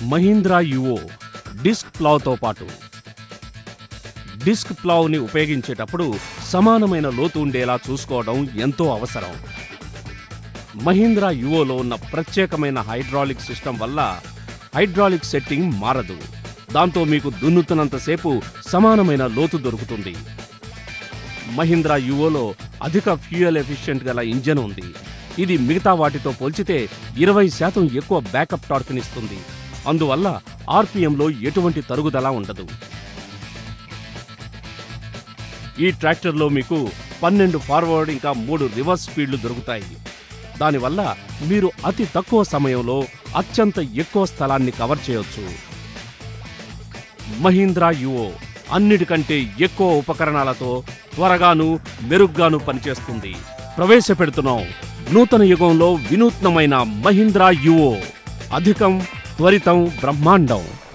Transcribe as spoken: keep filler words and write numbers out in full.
Mahindra Yuvo disc ప్లౌతో పాటు disc ప్లౌని ఉపయోగించేటప్పుడు సమానమైన లోతు ఉండేలా చూసుకోవడం ఎంతో అవసరం. మహీంద్రా యువోలో ఉన్న ప్రత్యేకమైన హైడ్రాలిక్ సిస్టమ్ వల్ల హైడ్రాలిక్ సెట్టింగ్ మారదు. దాంతో మీకు దున్నుతున్నంతసేపు సమానమైన లోతు దొరుకుతుంది. మహీంద్రా యువోలో అధిక ఫ్యూయల్ ఎఫిషియెంట్ గల ఇంజన్ ఉంది. ఇది మిగతా వాటితో పోల్చితే ఇరవై శాతం ఎక్కువ బ్యాకప్ టార్క్నిస్తుంది. అందువల్ల ఆర్పిఎంలో ఎటువంటి తరుగుదల ఉండదు. ఈ ట్రాక్టర్లో మీకు పన్నెండు ఫార్వర్డ్ ఇంకా మూడు రివర్స్ స్పీడ్లు దొరుకుతాయి. దానివల్ల మీరు అతి తక్కువ సమయంలో అత్యంత ఎక్కువ స్థలాన్ని కవర్ చేయొచ్చు. మహీంద్రా యువో అన్నిటికంటే ఎక్కువ ఉపకరణాలతో త్వరగాను మెరుగ్గాను పనిచేస్తుంది. ప్రవేశపెడుతున్నాం నూతన యుగంలో వినూత్నమైన మహీంద్రా యువో. అధికం, త్వరితం, బ్రహ్మాండం.